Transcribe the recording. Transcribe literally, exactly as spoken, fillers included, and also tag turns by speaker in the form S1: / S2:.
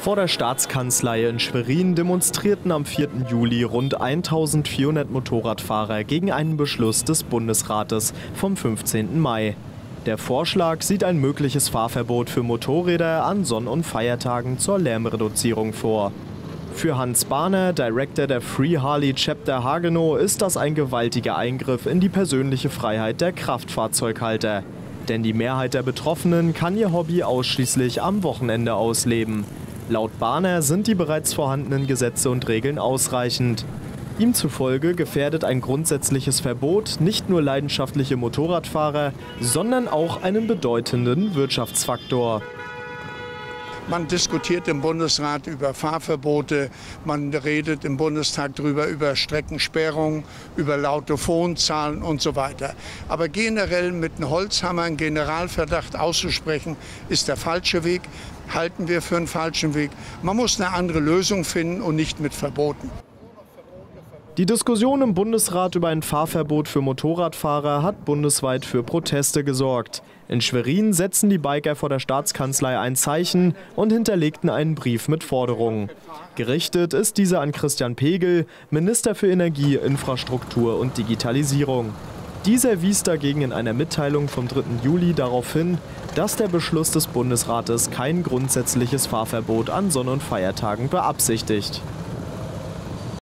S1: Vor der Staatskanzlei in Schwerin demonstrierten am vierten Juli rund eintausendvierhundert Motorradfahrer gegen einen Beschluss des Bundesrates vom fünfzehnten Mai. Der Vorschlag sieht ein mögliches Fahrverbot für Motorräder an Sonn- und Feiertagen zur Lärmreduzierung vor. Für Hans Bahner, Director der Free Harley Chapter Hagenow, ist das ein gewaltiger Eingriff in die persönliche Freiheit der Kraftfahrzeughalter. Denn die Mehrheit der Betroffenen kann ihr Hobby ausschließlich am Wochenende ausleben. Laut Bahner sind die bereits vorhandenen Gesetze und Regeln ausreichend. Ihm zufolge gefährdet ein grundsätzliches Verbot nicht nur leidenschaftliche Motorradfahrer, sondern auch einen bedeutenden Wirtschaftsfaktor.
S2: Man diskutiert im Bundesrat über Fahrverbote, man redet im Bundestag darüber, über Streckensperrungen, über laute Phonezahlen und so weiter. Aber generell mit einem Holzhammer einen Generalverdacht auszusprechen, ist der falsche Weg, halten wir für einen falschen Weg. Man muss eine andere Lösung finden und nicht mit Verboten.
S1: Die Diskussion im Bundesrat über ein Fahrverbot für Motorradfahrer hat bundesweit für Proteste gesorgt. In Schwerin setzten die Biker vor der Staatskanzlei ein Zeichen und hinterlegten einen Brief mit Forderungen. Gerichtet ist dieser an Christian Pegel, Minister für Energie, Infrastruktur und Digitalisierung. Dieser wies dagegen in einer Mitteilung vom dritten Juli darauf hin, dass der Beschluss des Bundesrates kein grundsätzliches Fahrverbot an Sonn- und Feiertagen beabsichtigt.